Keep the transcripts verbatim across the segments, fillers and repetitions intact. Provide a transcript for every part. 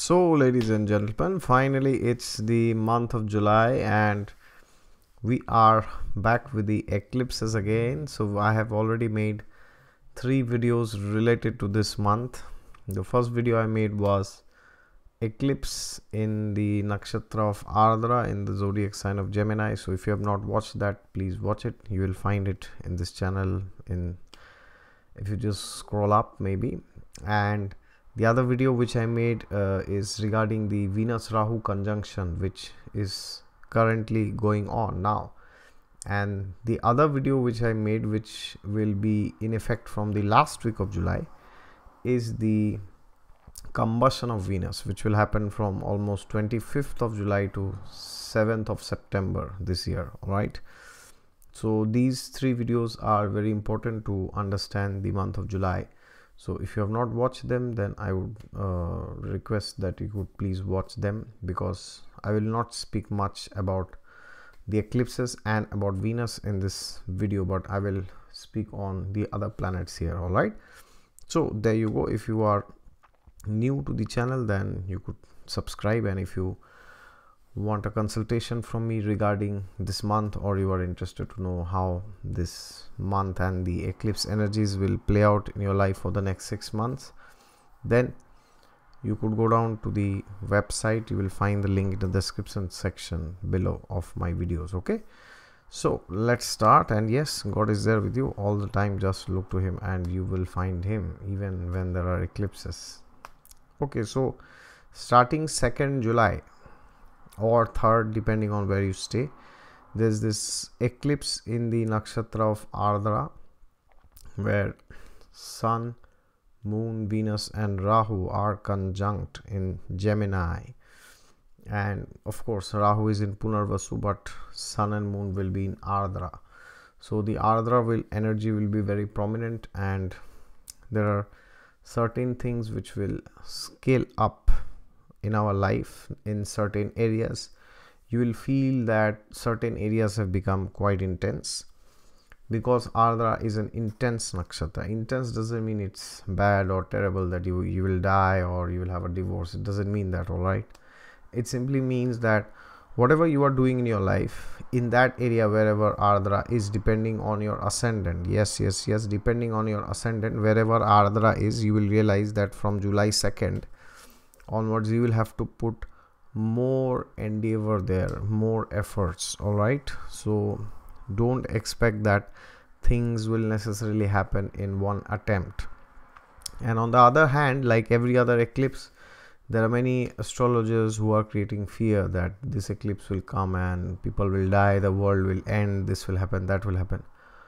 So, ladies and gentlemen, finally it's the month of July and we are back with the eclipses again. So, I have already made three videos related to this month. The first video I made was eclipse in the nakshatra of Ardra in the zodiac sign of Gemini. So, if you have not watched that, please watch it. You will find it in this channel in if you just scroll up maybe. And the other video which I made uh, is regarding the Venus Rahu conjunction, which is currently going on now. And the other video which I made, which will be in effect from the last week of July, is the combustion of Venus, which will happen from almost twenty-fifth of July to seventh of September this year. All right. So these three videos are very important to understand the month of July. So if you have not watched them, then I would uh, request that you could please watch them, because I will not speak much about the eclipses and about Venus in this video, but I will speak on the other planets here. All right. So there you go. If you are new to the channel, then you could subscribe, and if you want a consultation from me regarding this month, or you are interested to know how this month and the eclipse energies will play out in your life for the next six months, then you could go down to the website. You will find the link in the description section below of my videos. Okay, so let's start. And yes, God is there with you all the time. Just look to him and you will find him even when there are eclipses. Okay, so starting second July or third, depending on where you stay, there's this eclipse in the nakshatra of Ardra, where Sun, Moon, Venus and Rahu are conjunct in Gemini. And of course Rahu is in Punarvasu, but Sun and Moon will be in Ardra. So the Ardra will energy will be very prominent, and there are certain things which will scale up in our life. In certain areas you will feel that certain areas have become quite intense, because Ardra is an intense nakshatra. Intense doesn't mean it's bad or terrible, that you you will die or you will have a divorce. It doesn't mean that. All right, it simply means that whatever you are doing in your life, in that area wherever Ardra is, depending on your ascendant, yes yes yes depending on your ascendant, wherever Ardra is, you will realize that from July second onwards you will have to put more endeavor there, more efforts. All right, so don't expect that things will necessarily happen in one attempt. And on the other hand, like every other eclipse, there are many astrologers who are creating fear that this eclipse will come and people will die, the world will end, this will happen, that will happen.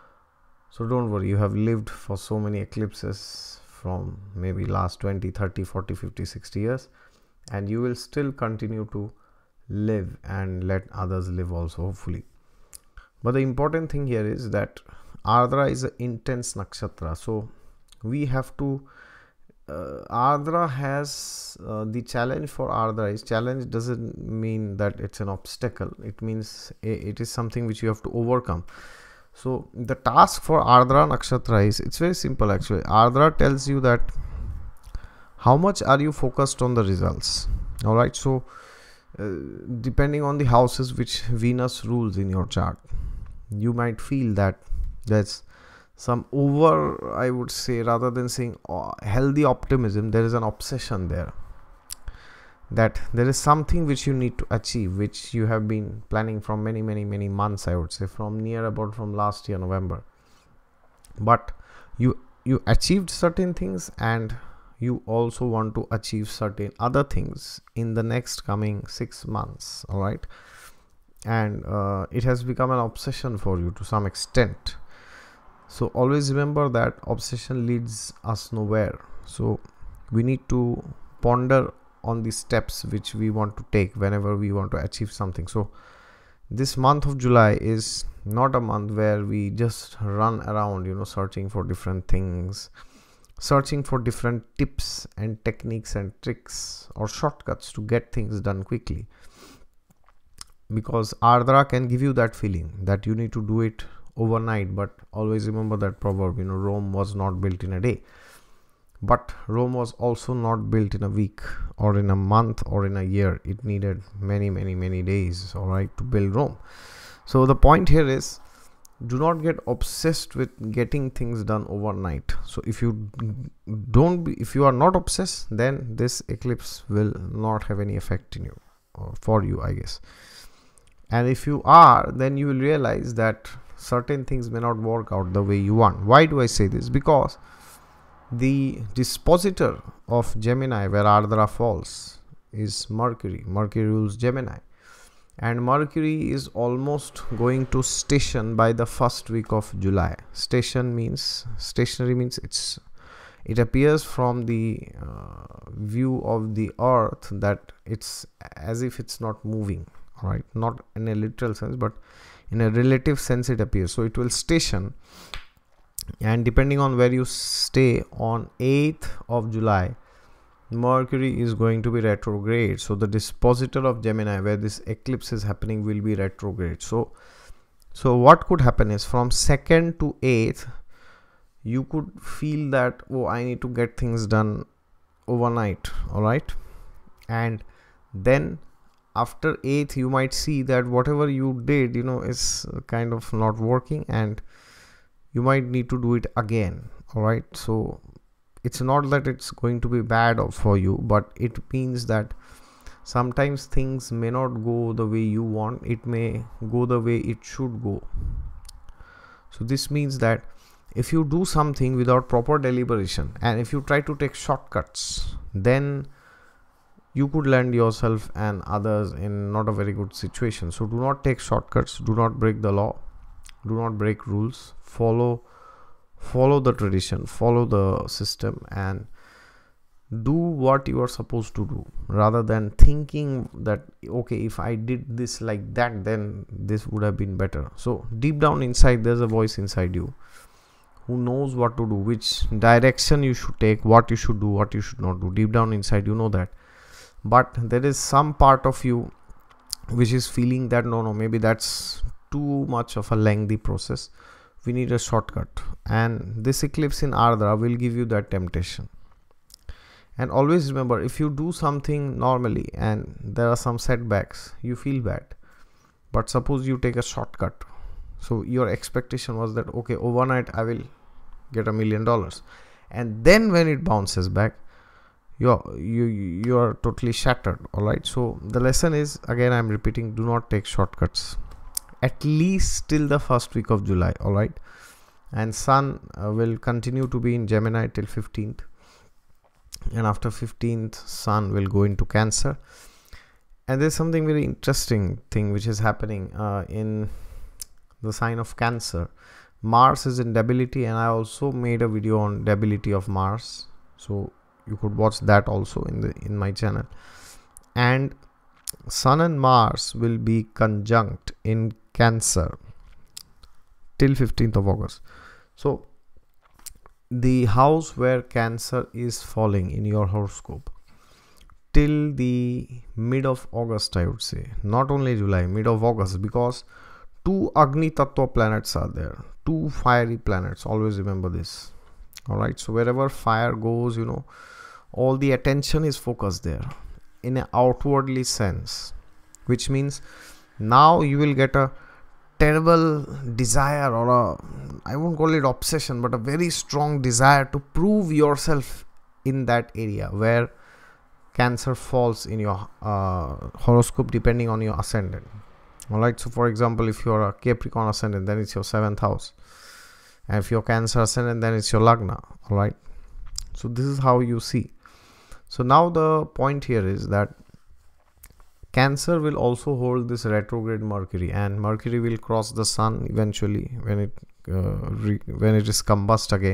So don't worry, you have lived for so many eclipses from maybe last twenty, thirty, forty, fifty, sixty years, and you will still continue to live and let others live also, hopefully. But the important thing here is that Ardra is an intense nakshatra, so we have to uh, Ardra has uh, the challenge for Ardra is challenge doesn't mean that it's an obstacle. It means it is something which you have to overcome. So the task for Ardra nakshatra is, it's very simple actually. Ardra tells you that how much are you focused on the results. All right, so uh, depending on the houses which Venus rules in your chart, you might feel that there's some over, I would say, rather than saying uh, healthy optimism, there is an obsession there, that there is something which you need to achieve, which you have been planning from many many many months, I would say, from near about from last year November. But you you achieved certain things, and you also want to achieve certain other things in the next coming six months. All right, and uh, it has become an obsession for you to some extent. So always remember that obsession leads us nowhere. So we need to ponder on the steps which we want to take whenever we want to achieve something. So this month of July is not a month where we just run around, you know, searching for different things, searching for different tips and techniques and tricks or shortcuts to get things done quickly, because Ardra can give you that feeling that you need to do it overnight. But always remember that proverb, you know, Rome was not built in a day. But Rome was also not built in a week or in a month or in a year. It needed many many many days, all right, to build Rome. So the point here is, do not get obsessed with getting things done overnight. So if you don't be, if you are not obsessed, then this eclipse will not have any effect in you, or for you, I guess. And if you are, then you will realize that certain things may not work out the way you want. Why do I say this? Because the dispositor of Gemini, where Ardra falls, is Mercury. Mercury rules Gemini. And Mercury is almost going to station by the first week of July. Station means, stationary means it's it appears from the uh, view of the earth that it's as if it's not moving, right? Not in a literal sense, but in a relative sense it appears. So it will station, and depending on where you stay, on eighth of July, Mercury is going to be retrograde. So the dispositor of Gemini, where this eclipse is happening, will be retrograde. So so what could happen is, from second to eighth, you could feel that, oh, I need to get things done overnight, all right? And then after eighth, you might see that whatever you did, you know, is kind of not working, and you might need to do it again, all right? So it's not that it's going to be bad for you, but it means that sometimes things may not go the way you want. It may go the way it should go. So this means that if you do something without proper deliberation, and if you try to take shortcuts, then you could land yourself and others in not a very good situation. So do not take shortcuts, do not break the law, do not break rules, follow follow the tradition, follow the system, and do what you are supposed to do, rather than thinking that, okay, if I did this like that, then this would have been better. So deep down inside, there's a voice inside you who knows what to do, which direction you should take, what you should do, what you should not do. Deep down inside, you know that. But there is some part of you which is feeling that no no maybe that's too much of a lengthy process, we need a shortcut. And this eclipse in Ardra will give you that temptation. And always remember, if you do something normally and there are some setbacks, you feel bad. But suppose you take a shortcut. So your expectation was that, okay, overnight I will get a million dollars, and then when it bounces back, you're you you are totally shattered, all right? So the lesson is, again I'm repeating, do not take shortcuts, at least till the first week of July, all right? And Sun uh, will continue to be in Gemini till fifteenth, and after fifteenth, Sun will go into Cancer. And there's something very interesting thing which is happening uh, in the sign of Cancer. Mars is in debility, and I also made a video on debility of Mars, so you could watch that also in the in my channel. And Sun and Mars will be conjunct in Cancer till fifteenth of August. So the house where Cancer is falling in your horoscope till the mid of August, I would say, not only July, mid of August, because two Agni Tattva planets are there, two fiery planets. Always remember this, all right? So wherever fire goes, you know, all the attention is focused there in an outwardly sense, which means now you will get a terrible desire, or a, I won't call it obsession, but a very strong desire to prove yourself in that area where Cancer falls in your uh, horoscope, depending on your ascendant. All right, so for example, if you're a Capricorn ascendant, then it's your seventh house, and if you're Cancer ascendant, then it's your Lagna. All right, so this is how you see. So now the point here is that Cancer will also hold this retrograde Mercury, and Mercury will cross the Sun eventually when it uh, re when it is combust again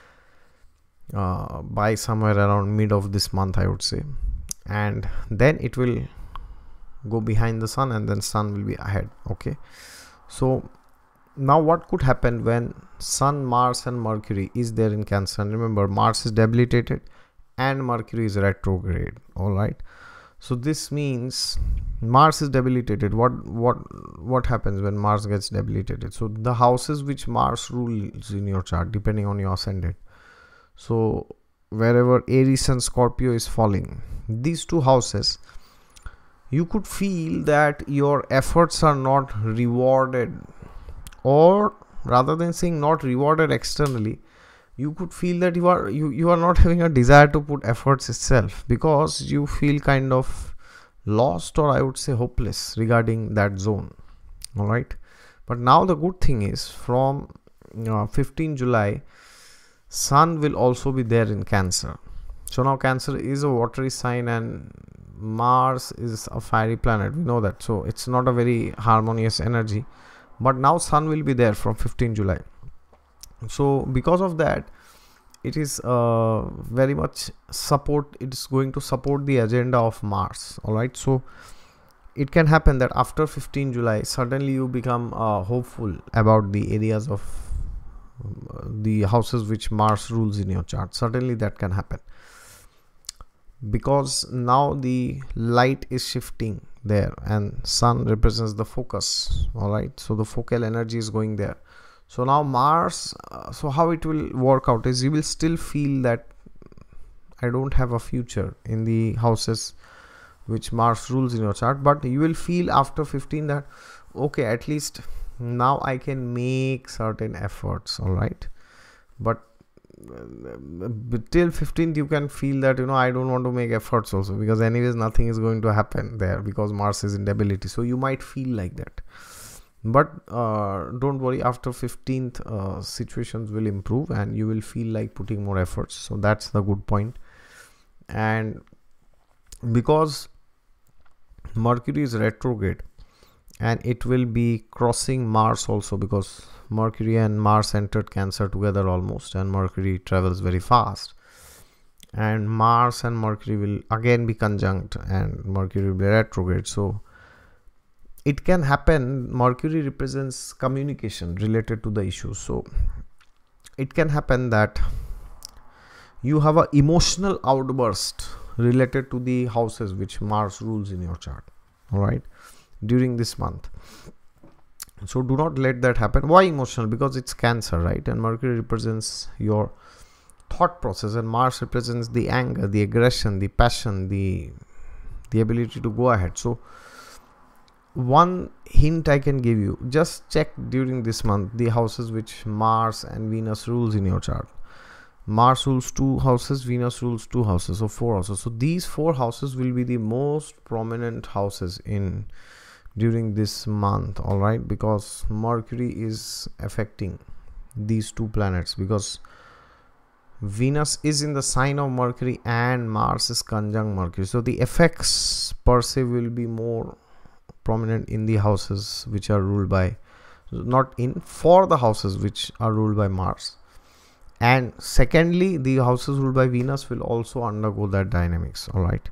uh, by somewhere around mid of this month, I would say, and then it will go behind the Sun, and then Sun will be ahead. Okay, so now what could happen when Sun, Mars and Mercury is there in Cancer? And remember, Mars is debilitated and Mercury is retrograde, all right? So this means Mars is debilitated. What what what happens when Mars gets debilitated? So the houses which Mars rules in your chart, depending on your ascendant, so wherever Aries and Scorpio is falling, these two houses, you could feel that your efforts are not rewarded, or rather than saying not rewarded externally, you could feel that you are you, you are not having a desire to put efforts itself, because you feel kind of lost, or I would say hopeless regarding that zone. All right, but now the good thing is, from uh, fifteenth July, Sun will also be there in Cancer. So now Cancer is a watery sign and Mars is a fiery planet, we know that, so it's not a very harmonious energy. But now Sun will be there from fifteenth July. So because of that, it is uh, very much support, it is going to support the agenda of Mars. All right, so it can happen that after fifteenth July, suddenly you become uh, hopeful about the areas of uh, the houses which Mars rules in your chart. Suddenly that can happen, because now the light is shifting there and Sun represents the focus. All right, so the focal energy is going there. So now Mars, uh, so how it will work out is, you will still feel that I don't have a future in the houses which Mars rules in your chart, but you will feel after fifteen that okay, at least now I can make certain efforts. All right, but But till fifteenth you can feel that, you know, I don't want to make efforts also, because anyways nothing is going to happen there, because Mars is in debility. So you might feel like that, but uh, don't worry, after fifteenth uh, situations will improve and you will feel like putting more efforts. So that's the good point. And because Mercury is retrograde and it will be crossing Mars also, because Mercury and Mars entered Cancer together almost, and Mercury travels very fast, and Mars and Mercury will again be conjunct and Mercury will be retrograde. So it can happen, Mercury represents communication related to the issues, so it can happen that you have an emotional outburst related to the houses which Mars rules in your chart. All right, during this month. So do not let that happen. Why emotional? Because it's Cancer, right? And Mercury represents your thought process, and Mars represents the anger, the aggression, the passion, the the ability to go ahead. So one hint I can give you, just check during this month the houses which Mars and Venus rules in your chart. Mars rules two houses, Venus rules two houses, so four houses. So these four houses will be the most prominent houses in during this month. All right, because Mercury is affecting these two planets, because Venus is in the sign of Mercury and Mars is conjunct Mercury. So the effects per se will be more prominent in the houses which are ruled by, not in, for the houses which are ruled by Mars. And secondly, the houses ruled by Venus will also undergo that dynamics. All right,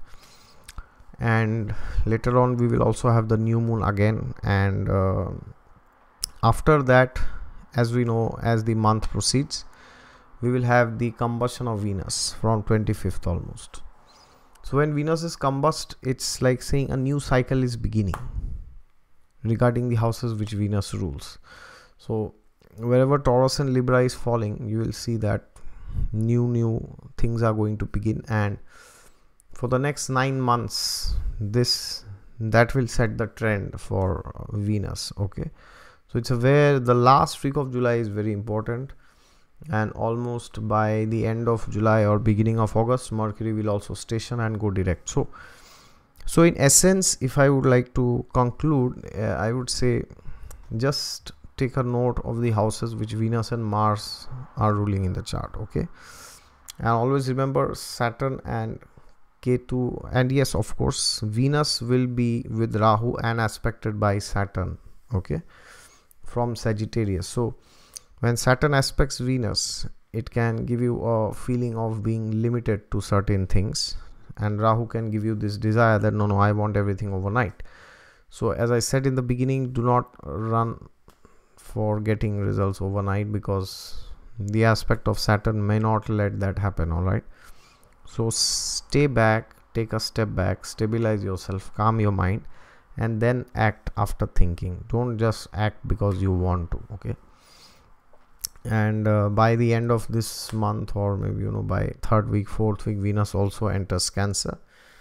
and later on we will also have the new moon again, and uh, after that, as we know, as the month proceeds, we will have the combustion of Venus from twenty-fifth almost. So when Venus is combust, it's like saying a new cycle is beginning regarding the houses which Venus rules. So wherever Taurus and Libra is falling, you will see that new new things are going to begin, and for the next nine months this that will set the trend for Venus. Okay, so it's a where the last week of July is very important, and almost by the end of July or beginning of August, Mercury will also station and go direct. So so in essence, if I would like to conclude, uh, I would say just take a note of the houses which Venus and Mars are ruling in the chart. Okay, and always remember Saturn and Ketu, and yes, of course, Venus will be with Rahu and aspected by Saturn, okay, from Sagittarius. So when Saturn aspects Venus, it can give you a feeling of being limited to certain things, and Rahu can give you this desire that no no I want everything overnight. So as I said in the beginning, do not run for getting results overnight, because the aspect of Saturn may not let that happen. All right, so stay back, take a step back, stabilize yourself, calm your mind, and then act after thinking. Don't just act because you want to. Okay, and uh, by the end of this month, or maybe you know by third week, fourth week, Venus also enters Cancer,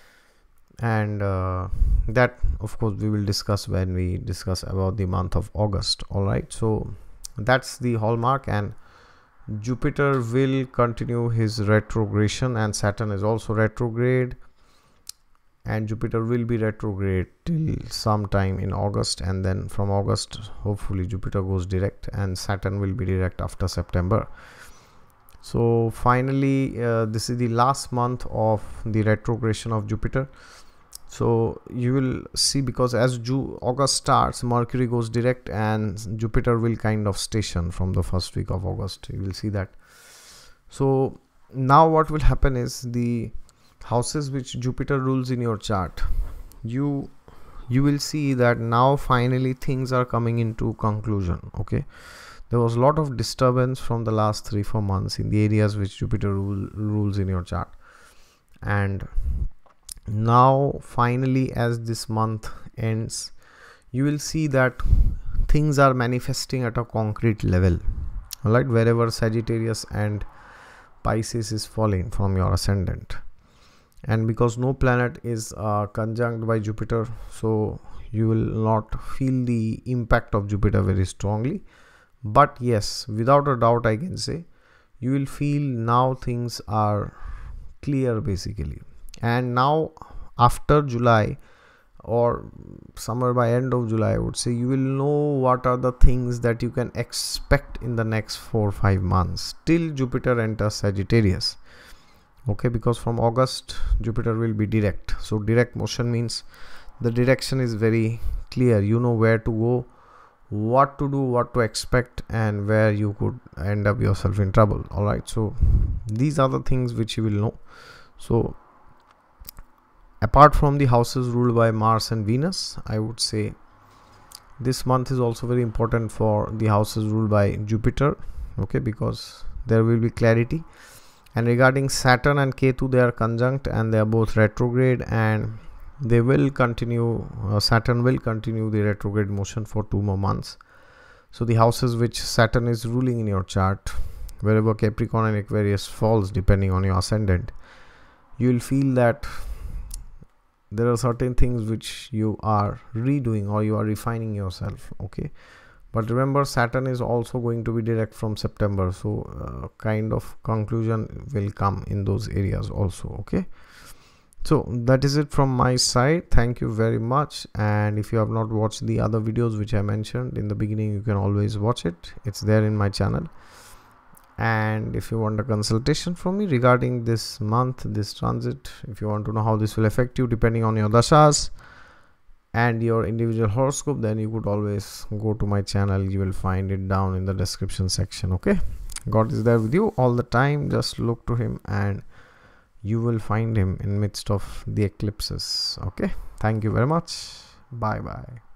and uh, that of course we will discuss when we discuss about the month of August. All right, so that's the hallmark. And Jupiter will continue his retrogression, and Saturn is also retrograde, and Jupiter will be retrograde till sometime in August, and then from August hopefully Jupiter goes direct, and Saturn will be direct after September. So finally uh, this is the last month of the retrogression of Jupiter. So you will see, because as Ju August starts, Mercury goes direct and Jupiter will kind of station from the first week of August. You will see that. So now what will happen is, the houses which Jupiter rules in your chart, you you will see that now finally things are coming into conclusion. Okay, there was a lot of disturbance from the last three four months in the areas which Jupiter rule, rules in your chart, and now finally as this month ends, you will see that things are manifesting at a concrete level. All right, wherever Sagittarius and Pisces is falling from your ascendant, and because no planet is uh, conjunct by Jupiter, so you will not feel the impact of Jupiter very strongly. But yes, without a doubt I can say you will feel now things are clear basically. And now after July, or somewhere by end of July, I would say, you will know what are the things that you can expect in the next four or five months till Jupiter enters Sagittarius. Okay, because from August Jupiter will be direct. So direct motion means the direction is very clear. You know where to go, what to do, what to expect, and where you could end up yourself in trouble. All right, so these are the things which you will know. So apart from the houses ruled by Mars and Venus, I would say this month is also very important for the houses ruled by Jupiter. Okay, because there will be clarity. And regarding Saturn and Ketu, they are conjunct and they are both retrograde, and they will continue, uh, Saturn will continue the retrograde motion for two more months. So the houses which Saturn is ruling in your chart, wherever Capricorn and Aquarius falls depending on your ascendant, you will feel that there are certain things which you are redoing or you are refining yourself. Okay, but remember Saturn is also going to be direct from September, so uh, kind of conclusion will come in those areas also. Okay, so that is it from my side. Thank you very much, and if you have not watched the other videos which I mentioned in the beginning, you can always watch it. It's there in my channel. And if you want a consultation from me regarding this month, this transit, if you want to know how this will affect you depending on your dashas and your individual horoscope, then you could always go to my channel. You will find it down in the description section. Okay, God is there with you all the time. Just look to him and you will find him in midst of the eclipses. Okay, thank you very much. Bye bye.